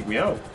kick me out.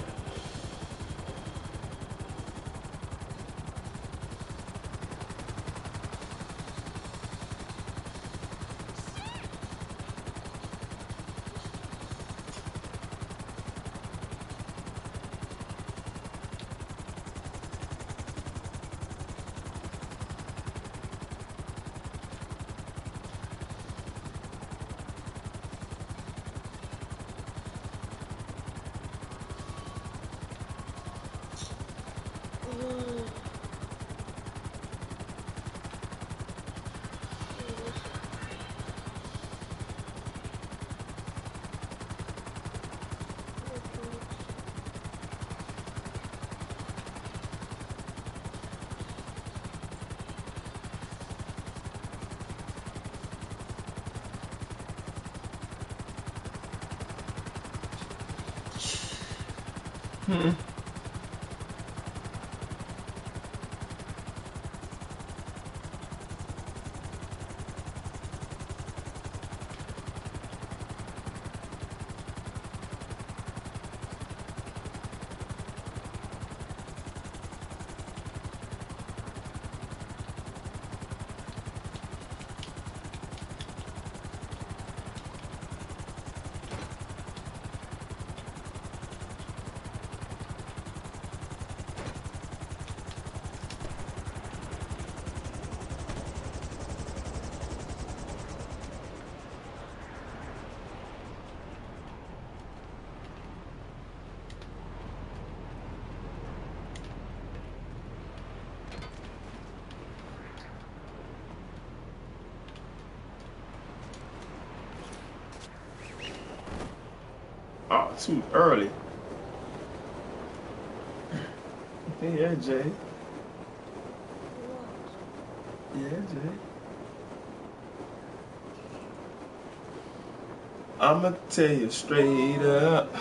Oh, too early. Yeah, Jay. Yeah, Jay. I'ma tell you straight up.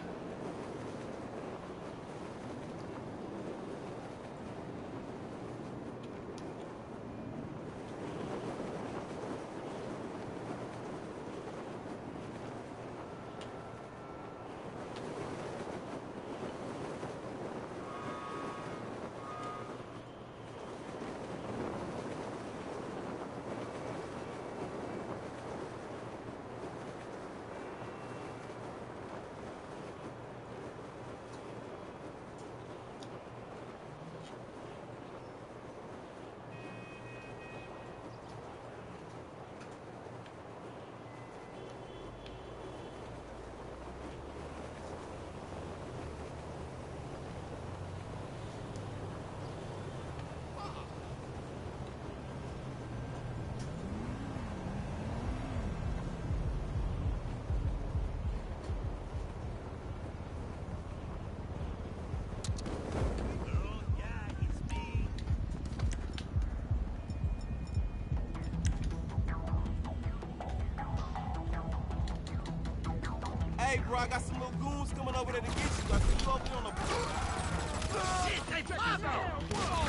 Hey, bro, I got some little goons coming over there to get you. I see you over there on the shit, they took us out.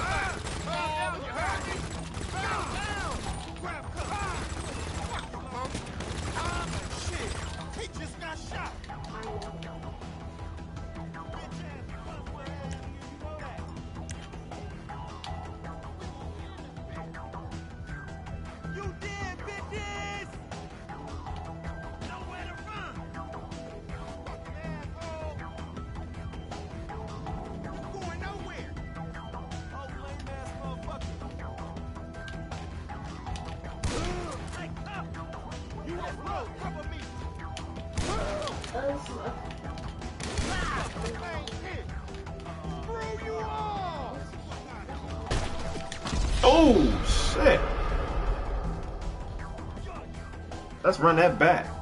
Grab cover. Fuck you, punk. Shit, he just got shot. You did, bitches! Nowhere to run! Going nowhere! Oh, lame ass motherfucker! Hey, up! You won't blow! Cover me! Screw you all! Oh shit! Let's run that back.